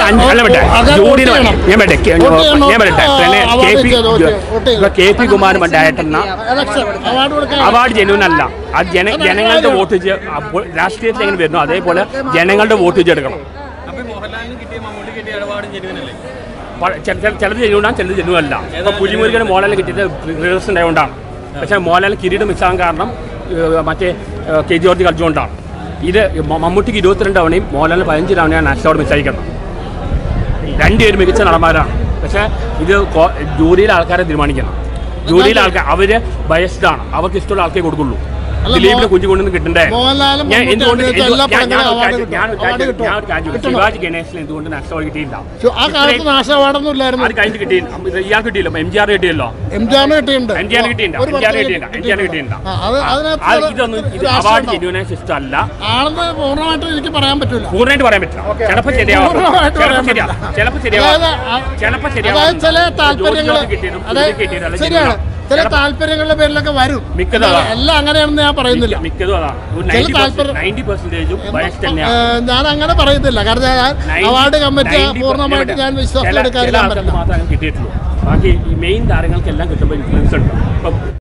KP Kumaran ഡയറക്ടറിന award genuine അല്ല. അത് ജനങ്ങളുടെ വോട്ട് രാഷ്ട്രീയത്തിൽ എങ്ങനെ വരുന്നു അതേപോലെ ജനങ്ങളുടെ വോട്ട് വെച്ചെടുക്കണം. ചിലത് ജെന്യൂനാണ്, ചിലത് ജെന്യൂൻ അല്ല. ഇപ്പോൾ പുലിമുരുകന് മോഹൻലാലിന് കിട്ടിയത് റിവേഴ്സ് ഉണ്ടായതുകൊണ്ടാണ്. പക്ഷേ മോഹൻലാൽ കിരീടം മിസ്സാകാൻ കാരണം മറ്റേ കെ ജോർജ് കളിച്ചുകൊണ്ടാണ്. ഇത് മമ്മൂട്ടിക്ക് 22 തവണയും മോഹൻലാലിന് 15 തവണയാണ് നാഷണൽ അവാർഡ് മിസ്സായിരിക്കുന്നത്. രണ്ടുപേരും മികച്ച നടന്മാരാണ്. പക്ഷേ ഇത് ജൂറിയിലെ ആൾക്കാരെ തീരുമാനിക്കണം. ജൂറിയിലെ ആൾക്കാർ അവർ ബയസ്ഡാണ്. അവർക്ക് ഇഷ്ടമുള്ള ആൾക്കേ കൊടുക്കുള്ളൂ. ദിലീപിനെ കുഞ്ഞു കൊണ്ടൊന്നും കിട്ടണ്ടേ? ശിവാജി ഗണേശിന് എന്തുകൊണ്ട് നാഷണൽ അവാർഡ് കിട്ടിയില്ല? അത് കഴിഞ്ഞ് കിട്ടിയില്ല. ഇയാൾക്ക് കിട്ടിയില്ല. MGR കിട്ടിയല്ലോ. ഇതൊന്നും ഇത് അവാർഡ് ജെന്യൂനായ സിസ്റ്റം അല്ല. പൂർണ്ണമായിട്ട് പറയാൻ പറ്റില്ല. ചിലപ്പോൾ ശരിയാവും, ചിലപ്പോൾ ശരിയാവും. ചില താല്പര്യങ്ങളുടെ പേരിലൊക്കെ വരും. എല്ലാം അങ്ങനെയാണെന്ന് ഞാൻ പറയുന്നില്ല. ഞാൻ അങ്ങനെ പറയുന്നില്ല. കാരണം അവാർഡ് കമ്മിറ്റി പൂർണ്ണമായിട്ട് ഞാൻ വിശ്വാസം എടുക്കാൻ കിട്ടിയിട്ടുള്ളൂ. ബാക്കി മെയിൻ താരങ്ങൾക്കെല്ലാം കിട്ടുമ്പോൾ ഇൻഫ്ലുവൻസ് ഉണ്ട്.